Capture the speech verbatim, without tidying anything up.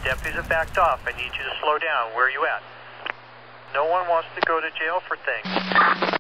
deputies have backed off. I need you to slow down. Where are you at? No one wants to go to jail for things.